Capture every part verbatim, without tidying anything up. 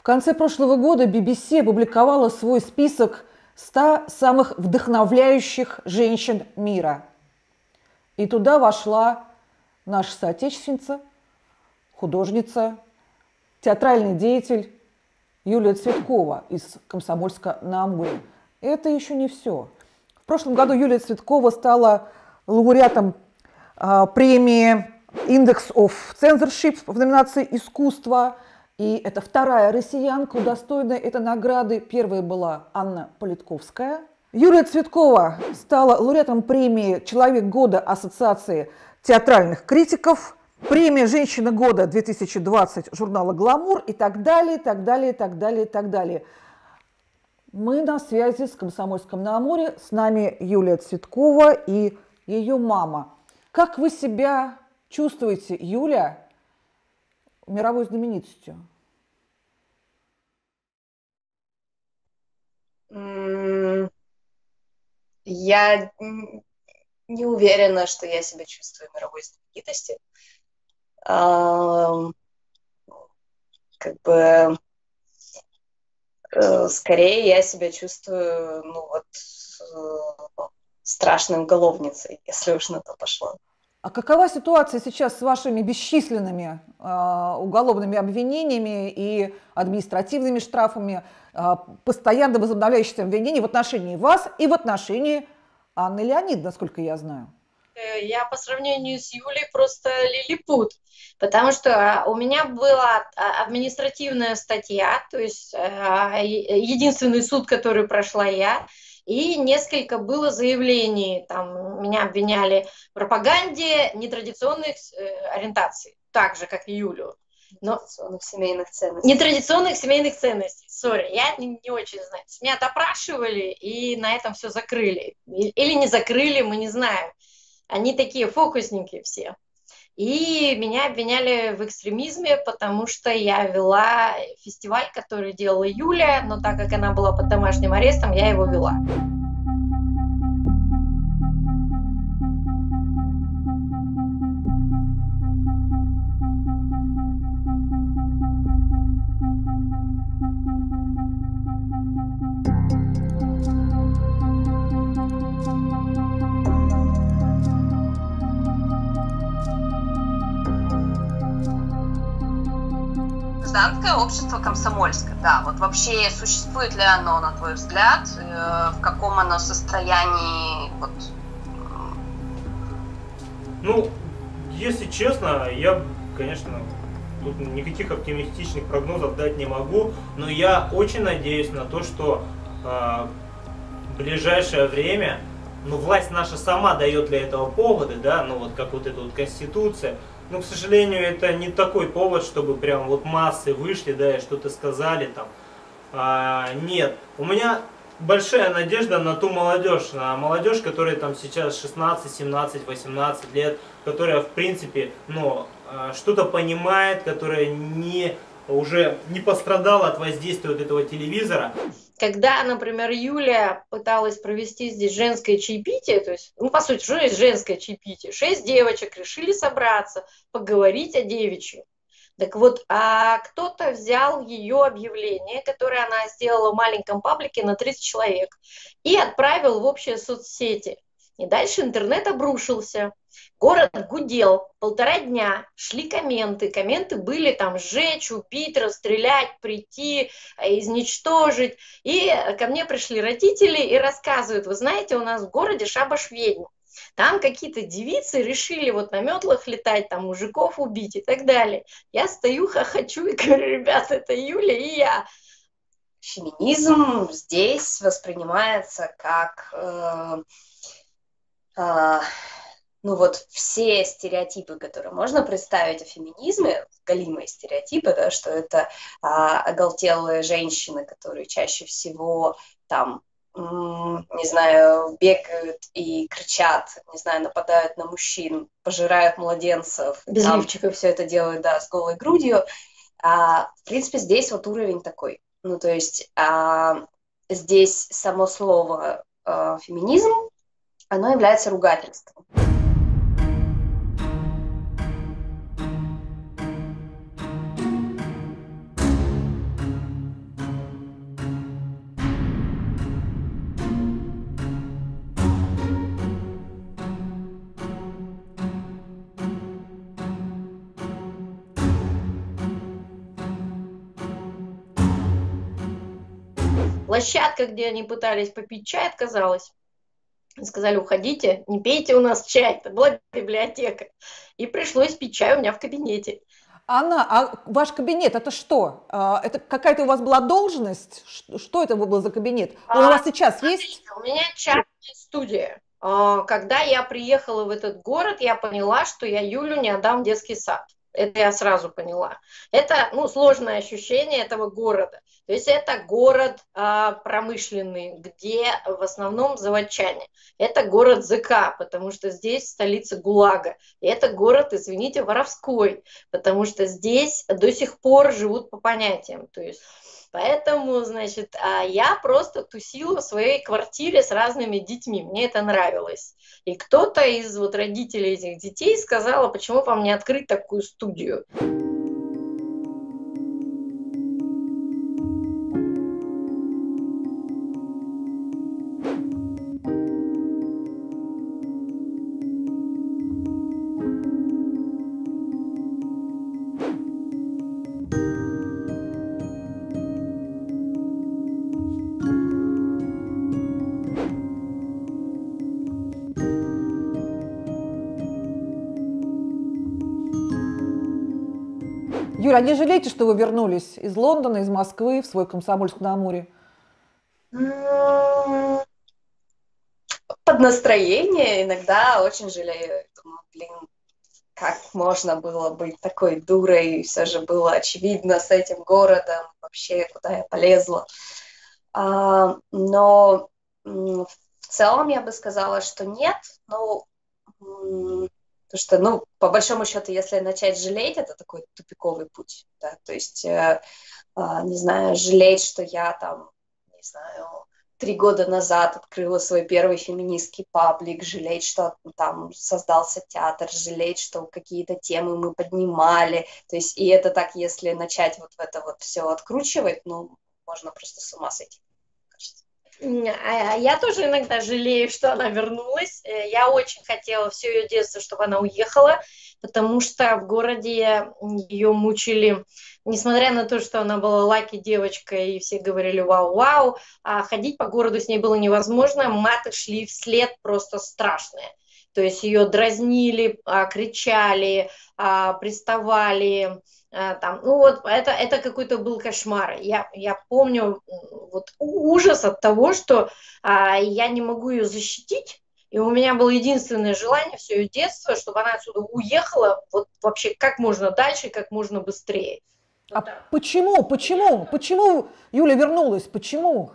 В конце прошлого года би би си опубликовала свой список ста самых вдохновляющих женщин мира. И туда вошла наша соотечественница, художница, театральный деятель Юлия Цветкова из Комсомольска-на-Амуре. Это еще не все. В прошлом году Юлия Цветкова стала лауреатом э, премии Index of Censorship в номинации «Искусство». И это вторая россиянка, удостоенная этой награды. Первая была Анна Политковская. Юлия Цветкова стала лауреатом премии «Человек года» Ассоциации театральных критиков, премия «Женщина года» две тысячи двадцать журнала «Гламур» и так далее, так далее, так далее, так далее. Мы на связи с Комсомольском-на-Амуре. С нами Юлия Цветкова и ее мама. Как вы себя чувствуете, Юля, мировой знаменитостью? Я не уверена, что я себя чувствую мировой знаменитостью. А, как бы скорее я себя чувствую, ну вот, страшной уголовницей, если уж на то пошло. А какова ситуация сейчас с вашими бесчисленными э, уголовными обвинениями и административными штрафами, э, постоянно возобновляющимися обвинениями в отношении вас и в отношении Анны Леонидовны, насколько я знаю? Я по сравнению с Юлей просто лилипут, потому что у меня была административная статья, то есть единственный суд, который прошла я, и несколько было заявлений, там меня обвиняли в пропаганде нетрадиционных ориентаций, так же, как и Юлю. Но нетрадиционных семейных ценностей. Нетрадиционных семейных ценностей, сори, я не, не очень знаю. Меня допрашивали, и на этом все закрыли. Или не закрыли, мы не знаем. Они такие фокусники все. И меня обвиняли в экстремизме, потому что я вела фестиваль, который делала Юля, но так как она была под домашним арестом, я его вела. Гражданское общество Комсомольска, да. Вот вообще существует ли оно, на твой взгляд, в каком оно состоянии? Вот. Ну, если честно, я, конечно, тут никаких оптимистичных прогнозов дать не могу, но я очень надеюсь на то, что э, в ближайшее время, ну, власть наша сама дает для этого поводы, да, ну вот как вот эта вот конституция. Но, к сожалению, это не такой повод, чтобы прям вот массы вышли, да, и что-то сказали там. А, нет, у меня большая надежда на ту молодежь, на молодежь, которая там сейчас шестнадцать, семнадцать, восемнадцать лет, которая, в принципе, ну, что-то понимает, которая не, уже не пострадала от воздействия вот этого телевизора. Когда, например, Юля пыталась провести здесь женское чаепитие, то есть, ну, по сути, что есть женское чаепитие? Шесть девочек решили собраться, поговорить о девичьем. Так вот, а кто-то взял ее объявление, которое она сделала в маленьком паблике на тридцать человек, и отправил в общие соцсети. И дальше интернет обрушился. Город гудел полтора дня, шли комменты. Комменты были там сжечь, убить, расстрелять, прийти, изничтожить. И ко мне пришли родители и рассказывают: вы знаете, у нас в городе шабаш ведьм. Там какие-то девицы решили вот на метлах летать, там мужиков убить и так далее. Я стою, хохочу и говорю: ребята, это Юля и я. Феминизм здесь воспринимается как... Э, э, ну вот все стереотипы, которые можно представить о феминизме, галимые стереотипы, да, что это а, оголтелые женщины, которые чаще всего там, м, не знаю, бегают и кричат, не знаю, нападают на мужчин, пожирают младенцев. Без там, лифчиков. Все это делают, да, с голой грудью. А, в принципе, здесь вот уровень такой. Ну, то есть а, здесь само слово а, феминизм, оно является ругательством. площадка, где они пытались попить чай, отказалась. Сказали, уходите, не пейте у нас чай. Это была библиотека. И пришлось пить чай у меня в кабинете. Анна, а ваш кабинет это что? А, Это какая-то у вас была должность? Ш- Что это был за кабинет? Он у А, вас сейчас есть? смотрите, у меня частная студия. А, Когда я приехала в этот город, я поняла, что я Юлю не отдам в детский сад. Это я сразу поняла. Это, ну, сложное ощущение этого города. То есть это город а, промышленный, где в основном заводчане. Это город ЗК, потому что здесь столица ГУЛАГа. И это город, извините, воровской, потому что здесь до сих пор живут по понятиям. То есть поэтому, значит, а, я просто тусила в своей квартире с разными детьми. Мне это нравилось. И кто-то из вот родителей этих детей сказал, а почему вам не открыть такую студию? Юля, а не жалеете, что вы вернулись из Лондона, из Москвы в свой Комсомольск-на-Амуре? М, Под настроение иногда очень жалею. Думаю, блин, как можно было быть такой дурой, все же было очевидно с этим городом, вообще, куда я полезла. А, но м, в целом я бы сказала, что нет, ну, м, потому что, ну, по большому счету, если начать жалеть, это такой тупиковый путь, да, то есть, э, а, не знаю, жалеть, что я там, не знаю, три года назад открыла свой первый феминистский паблик, жалеть, что там создался театр, жалеть, что какие-то темы мы поднимали, то есть, и это так, если начать вот в это вот все откручивать, ну, можно просто с ума сойти, кажется. А Я тоже иногда жалею, что она вернулась. Э, Я очень хотела все ее детство, чтобы она уехала, потому что в городе ее мучили, несмотря на то, что она была лаки девочкой, и все говорили вау-вау, а ходить по городу с ней было невозможно, маты шли вслед просто страшные. То есть ее дразнили, а, кричали, а, приставали, а, там, ну вот это, это какой-то был кошмар. Я, я помню м, вот у- ужас от того, что а, я не могу ее защитить, и у меня было единственное желание все ее детство, чтобы она отсюда уехала, вот вообще как можно дальше, как можно быстрее. А Вот так. почему, почему, почему Юля вернулась? Почему?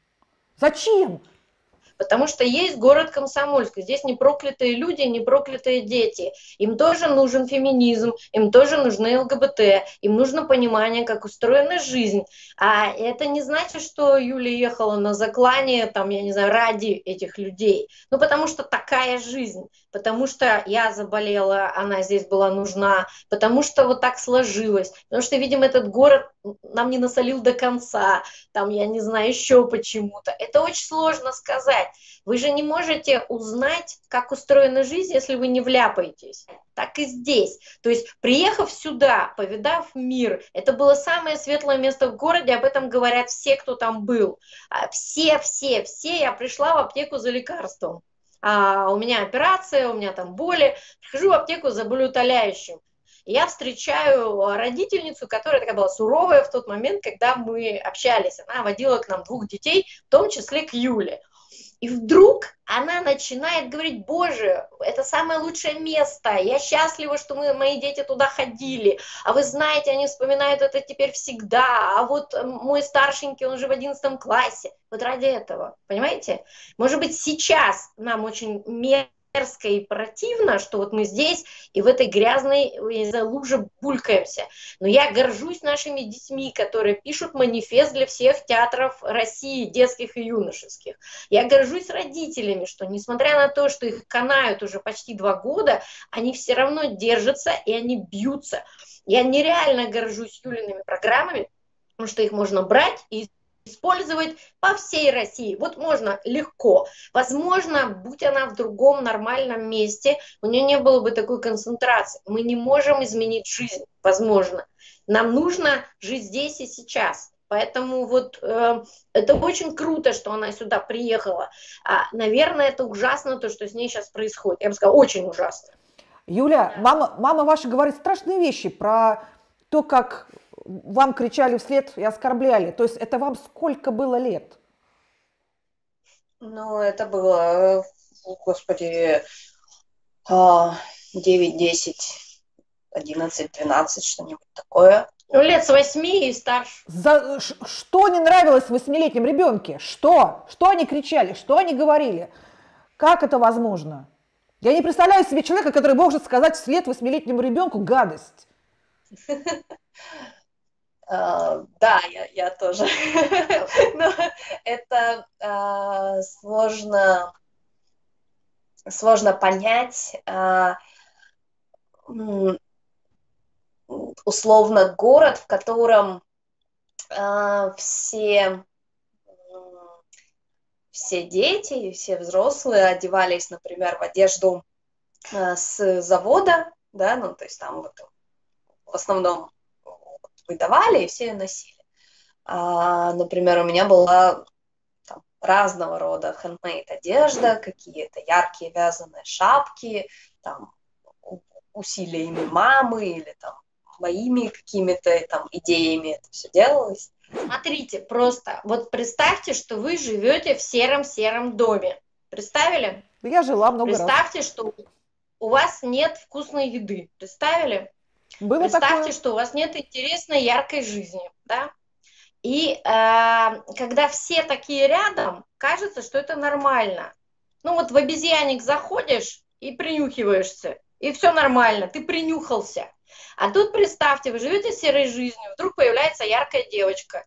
Зачем? Потому что есть город Комсомольск, здесь не проклятые люди, не проклятые дети. Им тоже нужен феминизм, им тоже нужны ЛГБТ, им нужно понимание, как устроена жизнь. А это не значит, что Юля ехала на заклание, там, я не знаю, ради этих людей. Ну, потому что такая жизнь, потому что я заболела, она здесь была нужна, потому что вот так сложилось, потому что, видимо, этот город нам не насолил до конца, там, я не знаю, еще почему-то. Это очень сложно сказать. Вы же не можете узнать, как устроена жизнь, если вы не вляпаетесь. Так и здесь. То есть, приехав сюда, повидав мир, это было самое светлое место в городе, об этом говорят все, кто там был. А Все, все, все. Я пришла в аптеку за лекарством. А у меня операция, у меня там боли. Прихожу в аптеку за болеутоляющим. И я встречаю родительницу, которая такая была суровая в тот момент, когда мы общались. Она водила к нам двух детей, в том числе к Юле. И вдруг она начинает говорить: боже, это самое лучшее место, я счастлива, что мы, мои дети туда ходили, а вы знаете, они вспоминают это теперь всегда, а вот мой старшенький, он же в одиннадцатом классе, вот ради этого, понимаете? Может быть, сейчас нам очень мерзко и противно, что вот мы здесь и в этой грязной луже булькаемся, но я горжусь нашими детьми, которые пишут манифест для всех театров России, детских и юношеских. Я горжусь родителями, что несмотря на то, что их канают уже почти два года, они все равно держатся и они бьются. Я нереально горжусь Юлиными программами, потому что их можно брать и использовать по всей России. Вот можно легко. Возможно, будь она в другом нормальном месте, у нее не было бы такой концентрации. Мы не можем изменить жизнь, возможно. Нам нужно жить здесь и сейчас. Поэтому вот э, это очень круто, что она сюда приехала. А, наверное, это ужасно, то, что с ней сейчас происходит. Я бы сказала, очень ужасно. Юля, мама, мама ваша говорит страшные вещи про то, как вам кричали вслед и оскорбляли. То есть это вам сколько было лет? Ну, это было, господи, девять, десять, одиннадцать, двенадцать, что-нибудь такое. Ну, лет с восьми и старше. За, что не нравилось восьмилетнем ребенке? Что? Что они кричали? Что они говорили? Как это возможно? Я не представляю себе человека, который может сказать вслед восьмилетнему ребенку гадость. Uh, да, я, я тоже. Но это uh, сложно, сложно понять. Uh, условно, город, в котором uh, все, все дети, все взрослые одевались, например, в одежду uh, с завода, да, ну, то есть там вот, в основном выдавали, и все ее носили. А, например, у меня была там разного рода handmade одежда, какие-то яркие вязаные шапки, там, усилиями мамы или там моими какими-то там идеями это все делалось. Смотрите, просто вот представьте, что вы живете в сером-сером доме. Представили? Я жила много раз. Представьте, что у вас нет вкусной еды. Представили? Было Представьте, такое. что у вас нет интересной, яркой жизни, да? И э, когда все такие рядом, кажется, что это нормально. Ну вот в обезьянник заходишь и принюхиваешься, и все нормально, ты принюхался. А тут представьте, вы живете серой жизнью, вдруг появляется яркая девочка,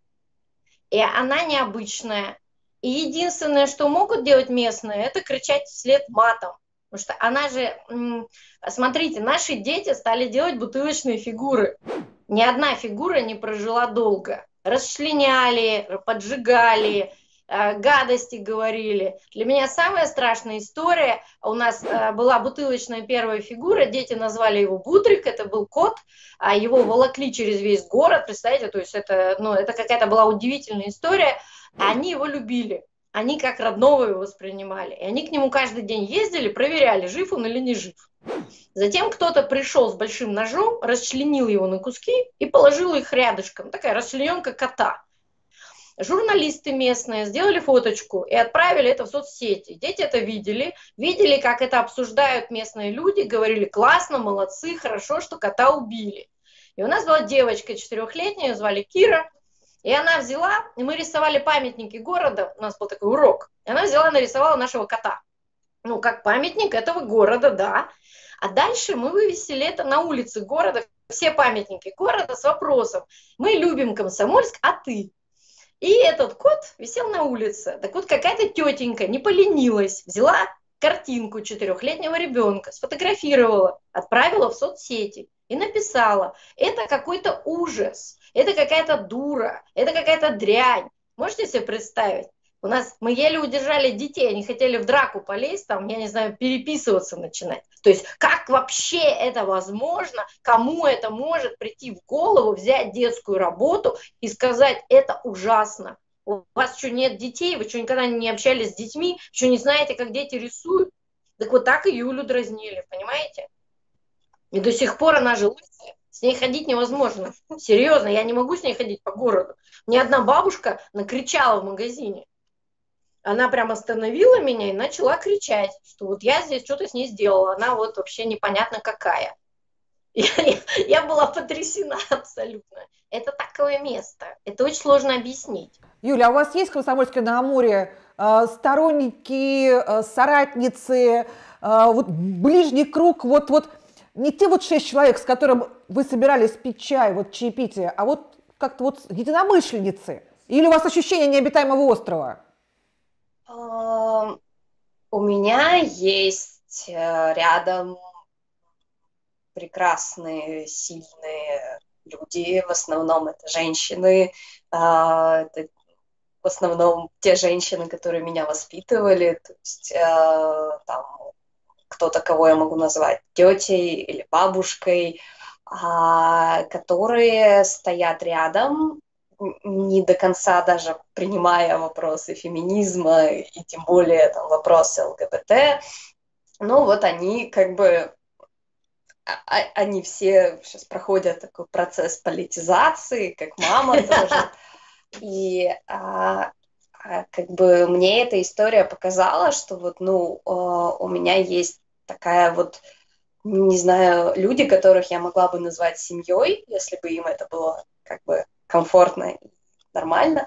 и она необычная. И единственное, что могут делать местные, это кричать вслед матом. Потому что она же, смотрите, наши дети стали делать бутылочные фигуры. Ни одна фигура не прожила долго. Расчленяли, поджигали, гадости говорили. Для меня самая страшная история. У нас была бутылочная первая фигура, дети назвали его Бутрик, это был кот, а его волокли через весь город, представляете, то есть это, ну, это какая-то была удивительная история. Они его любили. Они как родного его воспринимали. И они к нему каждый день ездили, проверяли, жив он или не жив. Затем кто-то пришел с большим ножом, расчленил его на куски и положил их рядышком. Такая расчлененка кота. Журналисты местные сделали фоточку и отправили это в соцсети. Дети это видели, видели, как это обсуждают местные люди, говорили: классно, молодцы, хорошо, что кота убили. И у нас была девочка четырехлетняя, ее звали Кира. И она взяла, и мы рисовали памятники города, у нас был такой урок, и она взяла, нарисовала нашего кота. Ну, как памятник этого города, да. А дальше мы вывесили это на улице города, все памятники города с вопросом: мы любим Комсомольск, а ты? И этот кот висел на улице. Так вот, какая-то тетенька не поленилась, взяла картинку четырехлетнего ребенка, сфотографировала, отправила в соцсети и написала: это какой-то ужас. Это какая-то дура, это какая-то дрянь. Можете себе представить? У нас мы еле удержали детей, они хотели в драку полезть, там, я не знаю, переписываться начинать. То есть как вообще это возможно, кому это может прийти в голову взять детскую работу и сказать: это ужасно. У вас что, нет детей, вы что, никогда не общались с детьми, что не знаете, как дети рисуют? Так вот так и Юлю дразнили, понимаете? И до сих пор она же лысая. С ней ходить невозможно. Серьезно, я не могу с ней ходить по городу. Мне одна бабушка накричала в магазине. Она прям остановила меня и начала кричать, что вот я здесь что-то с ней сделала. Она вот вообще непонятно какая. Я, я, я была потрясена абсолютно. Это такое место. Это очень сложно объяснить. Юля, а у вас есть в Комсомольске-на-Амуре э, сторонники, э, соратницы, э, вот ближний круг, вот, вот не те вот шесть человек, с которым вы собирались пить чай, вот чаепитие, а вот как-то вот единомышленницы? Или у вас ощущение необитаемого острова? Uh, у меня есть uh, рядом прекрасные, сильные люди, в основном это женщины, uh, это в основном те женщины, которые меня воспитывали, то есть uh, там кто-то, кого я могу назвать тетей или бабушкой, uh, которые стоят рядом, не до конца даже принимая вопросы феминизма и тем более там, вопросы ЛГБТ, ну вот они как бы, а, они все сейчас проходят такой процесс политизации, как мама тоже. И а, а, как бы мне эта история показала, что вот, ну, а, у меня есть такая вот, не знаю, люди, которых я могла бы назвать семьей, если бы им это было как бы комфортно и нормально.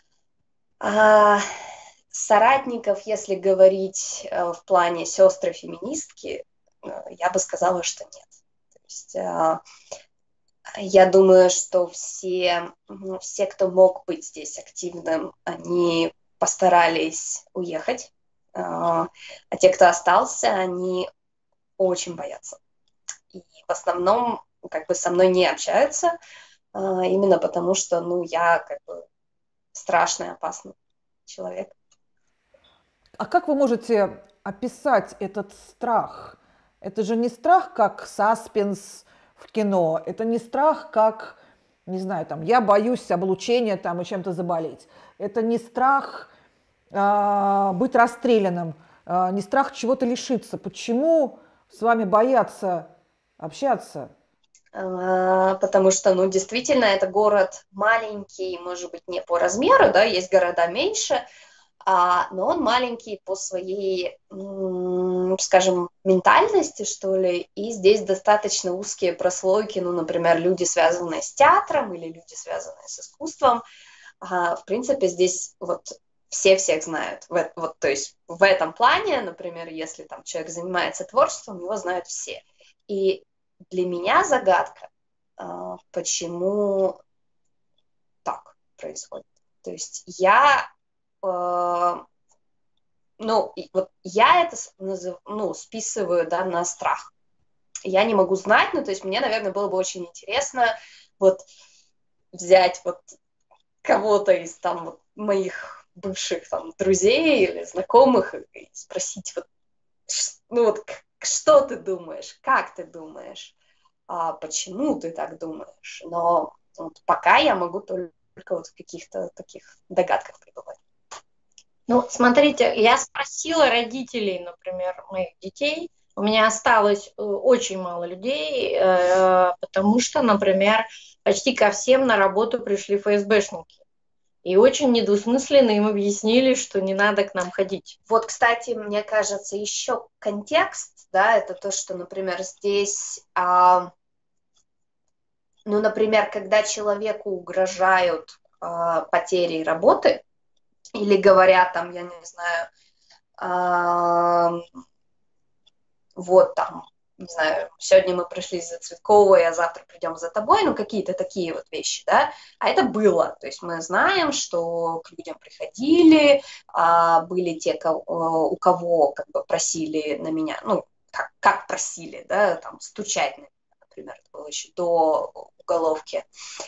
А соратников, если говорить а, в плане сестры-феминистки, я бы сказала, что нет. То есть а, я думаю, что все, все, кто мог быть здесь активным, они постарались уехать. А те, кто остался, они очень боятся. И в основном как бы со мной не общаются, именно потому что, ну, я как бы страшный, опасный человек. А как вы можете описать этот страх? Это же не страх, как саспенс в кино. Это не страх, как, не знаю, там, я боюсь облучения там, и чем-то заболеть. Это не страх э, быть расстрелянным, э, не страх чего-то лишиться. Почему с вами боятся общаться? А, потому что, ну, действительно, это город маленький, может быть, не по размеру, да, есть города меньше, а, но он маленький по своей, скажем, ментальности, что ли, и здесь достаточно узкие прослойки, ну, например, люди, связанные с театром или люди, связанные с искусством, а, в принципе, здесь вот все всех знают, в, вот, то есть в этом плане, например, если там человек занимается творчеством, его знают все, и для меня загадка, а, почему так происходит, то есть я ну, вот я это назыв, ну, списываю, да, на страх. Я не могу знать, ну, то есть мне, наверное, было бы очень интересно вот взять вот кого-то из там вот, моих бывших там друзей или знакомых и спросить вот, ну, вот, что ты думаешь, как ты думаешь, а почему ты так думаешь, но вот, пока я могу только вот в каких-то таких догадках пребывать. Ну, смотрите, я спросила родителей, например, моих детей. У меня осталось очень мало людей, потому что, например, почти ко всем на работу пришли эф эс бэшники. И очень недвусмысленно им объяснили, что не надо к нам ходить. Вот, кстати, мне кажется, еще контекст, да, это то, что, например, здесь, а, ну, например, когда человеку угрожают а, потерей работы, или говорят там, я не знаю, э, вот там, не знаю, сегодня мы пришли за Цветковой, а завтра придем за тобой, ну какие-то такие вот вещи, да, а это было, то есть мы знаем, что к людям приходили, э, были те, кого, у кого как бы просили на меня, ну, как, как просили, да, там, стучать на меня, например, это было еще до уголовки,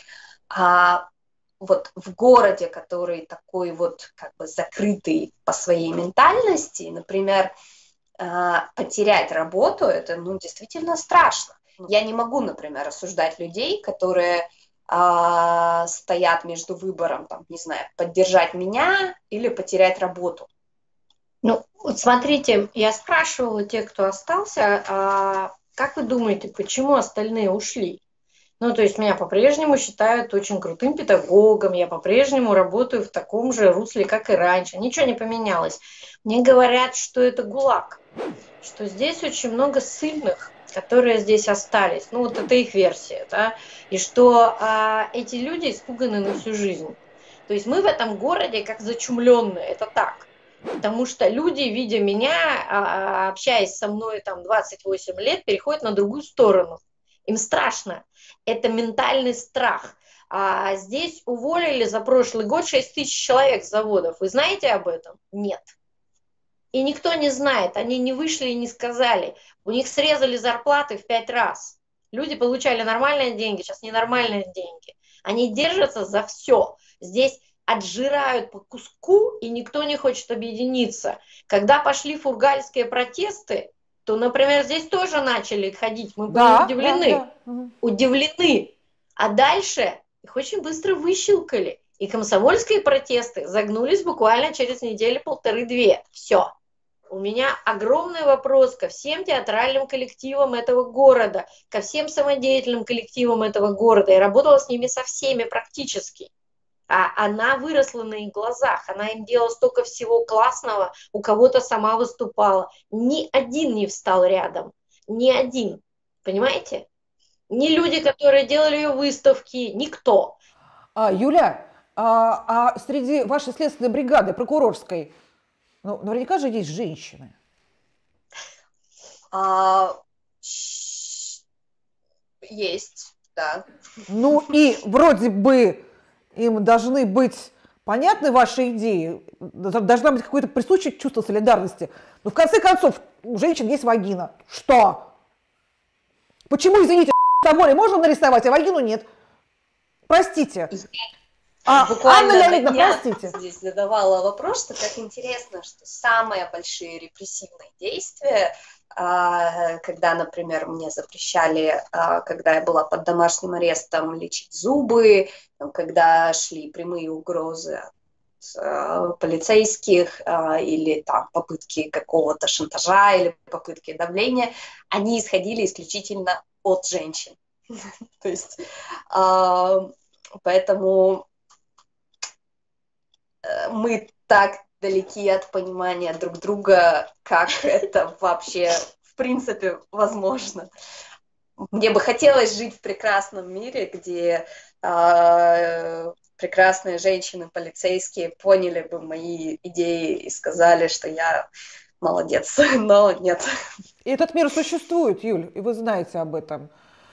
а вот в городе, который такой вот как бы закрытый по своей ментальности, например, потерять работу, это, ну, действительно страшно. Я не могу, например, осуждать людей, которые а, стоят между выбором, там, не знаю, поддержать меня или потерять работу. Ну, вот смотрите, я спрашивала тех, кто остался, а как вы думаете, почему остальные ушли? Ну, то есть меня по-прежнему считают очень крутым педагогом, я по-прежнему работаю в таком же русле, как и раньше, ничего не поменялось. Мне говорят, что это ГУЛАГ, что здесь очень много ссыльных, которые здесь остались, ну, вот это их версия, да, и что а, эти люди испуганы на всю жизнь. То есть мы в этом городе как зачумленные, это так. Потому что люди, видя меня, общаясь со мной там двадцать восемь лет, переходят на другую сторону. Им страшно. Это ментальный страх. А здесь уволили за прошлый год шесть тысяч человек с заводов. Вы знаете об этом? Нет. И никто не знает. Они не вышли и не сказали. У них срезали зарплаты в пять раз. Люди получали нормальные деньги, сейчас ненормальные деньги. Они держатся за все. Здесь отжирают по куску, и никто не хочет объединиться. Когда пошли фургальские протесты, то, например, здесь тоже начали ходить. Мы да, были удивлены. Да, да. Удивлены. А дальше их очень быстро выщелкали. И комсомольские протесты загнулись буквально через неделю полторы-две. Все. У меня огромный вопрос ко всем театральным коллективам этого города, ко всем самодеятельным коллективам этого города. Я работала с ними со всеми практически. А она выросла на их глазах, она им делала столько всего классного, у кого-то сама выступала. Ни один не встал рядом, ни один, понимаете? Ни люди, которые делали ее выставки, никто. А, Юля, а, а среди вашей следственной бригады прокурорской, ну, наверняка же есть женщины. А, есть, да. Ну и вроде бы им должны быть понятны ваши идеи, должна быть какое-то присущее чувство солидарности. Но в конце концов, у женщин есть вагина. Что? Почему, извините, на море можно нарисовать, а вагину нет? Простите. А, Буквально Анна Леонидовна, я простите. здесь задавала вопрос, что как интересно, что самые большие репрессивные действия, когда, например, мне запрещали, когда я была под домашним арестом, лечить зубы, когда шли прямые угрозы от полицейских или там попытки какого-то шантажа или попытки давления, они исходили исключительно от женщин. То есть, поэтому мы так далеки от понимания друг друга, как это вообще в принципе возможно. Мне бы хотелось жить в прекрасном мире, где э, прекрасные женщины, полицейские поняли бы мои идеи и сказали, что я молодец, но нет. И этот мир существует, Юль, и вы знаете об этом.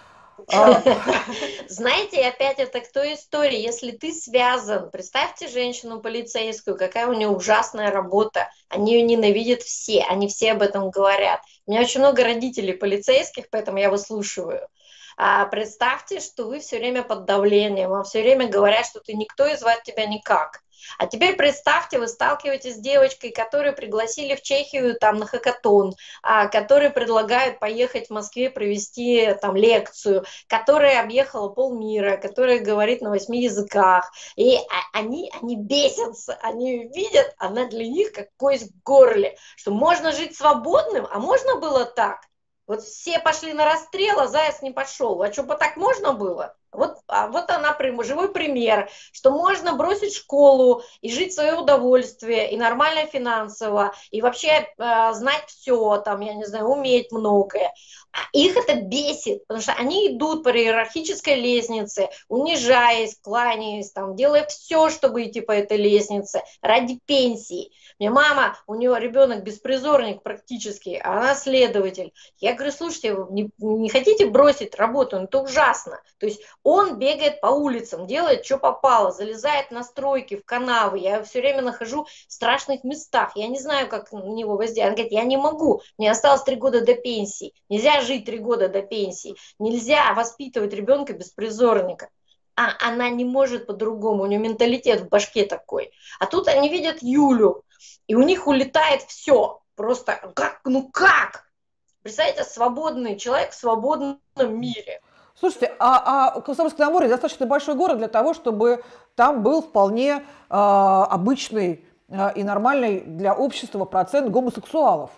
Знаете, опять это к той истории, если ты связан, представьте женщину полицейскую, какая у нее ужасная работа, они ее ненавидят все, они все об этом говорят. У меня очень много родителей полицейских, поэтому я выслушиваю. А представьте, что вы все время под давлением, вам все время говорят, что ты никто и звать тебя никак. А теперь представьте, вы сталкиваетесь с девочкой, которую пригласили в Чехию там, на хакатон, а, которой предлагают поехать в Москве провести там, лекцию, которая объехала полмира, которая говорит на восьми языках. И они, они бесятся, они видят, она для них как кость в горле, что можно жить свободным, а можно было так. Вот все пошли на расстрел, а заяц не пошел. А что, так можно было? Вот, а вот она, живой пример, что можно бросить школу и жить в свое удовольствие, и нормально финансово, и вообще э, знать все, там, я не знаю, уметь многое. А их это бесит, потому что они идут по иерархической лестнице, унижаясь, кланяясь, там, делая все, чтобы идти по этой лестнице ради пенсии. У меня мама, у нее ребенок беспризорник практически, а она следователь. Я говорю, слушайте, не, не хотите бросить работу? Ну, это ужасно. То есть он бегает по улицам, делает, что попало, залезает на стройки, в канавы. Я его все время нахожу в страшных местах. Я не знаю, как на него воздействовать. Она говорит, я не могу, мне осталось три года до пенсии. Нельзя жить три года до пенсии. Нельзя воспитывать ребенка беспризорника. А она не может по-другому, у нее менталитет в башке такой. А тут они видят Юлю, и у них улетает все. Просто как, ну как? Представляете, свободный человек в свободном мире. Слушайте, а, а Комсомольск-на-Амуре достаточно большой город для того, чтобы там был вполне э, обычный э, и нормальный для общества процент гомосексуалов.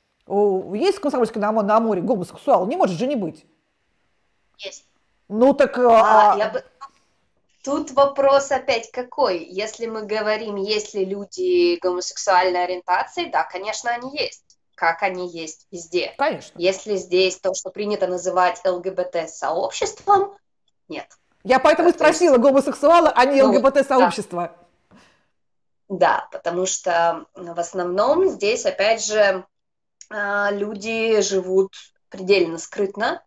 Есть в Комсомольске-на-Амуре гомосексуал? Не может же не быть. Есть. Ну так... А, а... Я бы... Тут вопрос опять какой? Если мы говорим, есть ли люди гомосексуальной ориентации, да, конечно, они есть. Как они есть везде. Конечно. Если здесь то, что принято называть ЛГБТ-сообществом, нет. Я поэтому и спросила, есть... гомосексуалы, а не ну, ЛГБТ-сообщество. Да. да, потому что в основном здесь, опять же, люди живут предельно скрытно.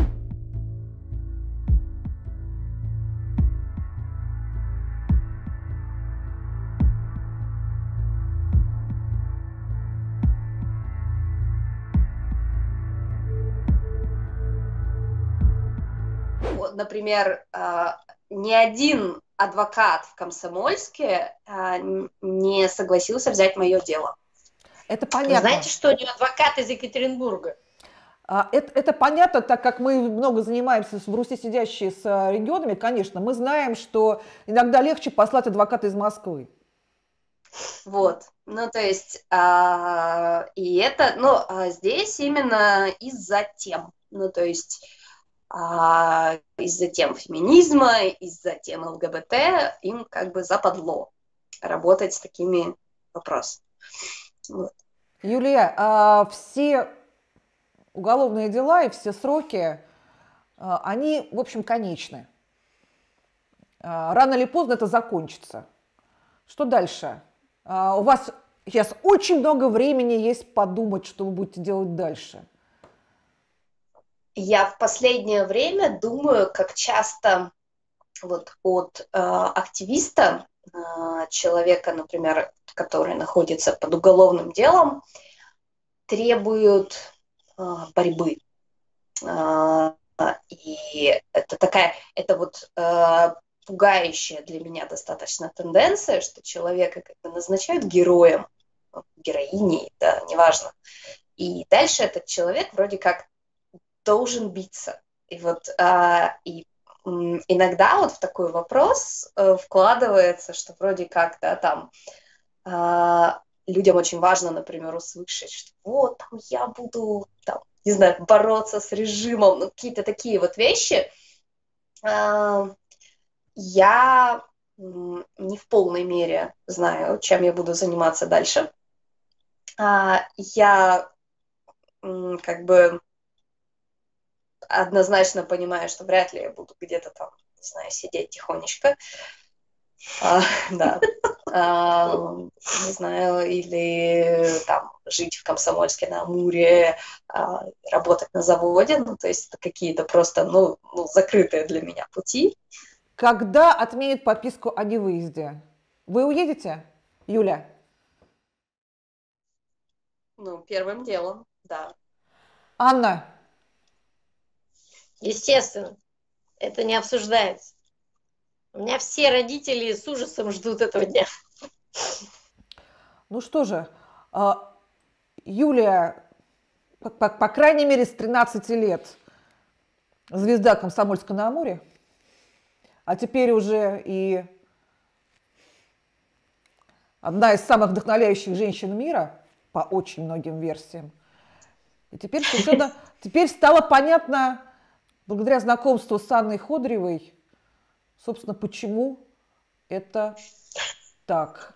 Например, ни один адвокат в Комсомольске не согласился взять мое дело. Это понятно. Знаете, что не адвокат из Екатеринбурга? А, Это, это понятно, так как мы много занимаемся в Руси, сидящие с а, регионами, конечно, мы знаем, что иногда легче послать адвоката из Москвы. Вот, ну то есть, а, и это, ну а здесь именно из-за тем, ну то есть а, из-за тем феминизма, из-за тем ЛГБТ им как бы западло работать с такими вопросами. Вот. Юлия, а все уголовные дела и все сроки, а, они, в общем, конечны. А, Рано или поздно это закончится. Что дальше? А, У вас сейчас очень много времени есть подумать, что вы будете делать дальше. Я в последнее время думаю, как часто вот от э, активиста, э, человека, например, который находится под уголовным делом, требуют э, борьбы. Э, и это такая, это вот э, пугающая для меня достаточно тенденция, что человека как бы назначают героем, героиней, да, неважно. И дальше этот человек вроде как должен биться. И вот а, и, м, иногда вот в такой вопрос э, вкладывается, что вроде как, да, там а, людям очень важно, например, услышать, что вот там я буду, там, не знаю, бороться с режимом, ну, какие-то такие вот вещи. А, я м, не в полной мере знаю, чем я буду заниматься дальше. А, я м, как бы однозначно понимаю, что вряд ли я буду где-то там, не знаю, сидеть тихонечко. А, да. А, не знаю, или там жить в Комсомольске на Амуре, а, работать на заводе. Ну, то есть это какие-то просто, ну, ну, закрытые для меня пути. Когда отменят подписку о невыезде? Вы уедете, Юля? Ну, первым делом, да. Анна? Естественно, это не обсуждается. У меня все родители с ужасом ждут этого дня. Ну что же, а, Юлия, по, по- по крайней мере, с тринадцати лет звезда Комсомольска на Амуре, а теперь уже и одна из самых вдохновляющих женщин мира по очень многим версиям. И теперь совершенно, теперь стало понятно, благодаря знакомству с Анной Ходыревой, собственно, почему это так.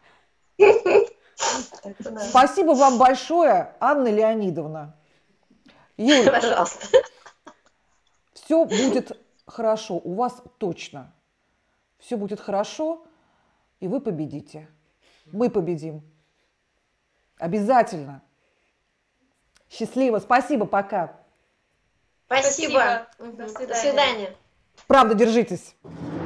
Спасибо вам большое, Анна Леонидовна. Юль, Пожалуйста. все будет хорошо, у вас точно. Все будет хорошо, и вы победите. Мы победим. Обязательно. Счастливо. Спасибо, пока. Спасибо. Спасибо. Мгм. До До свидания. свидания. Правда, держитесь.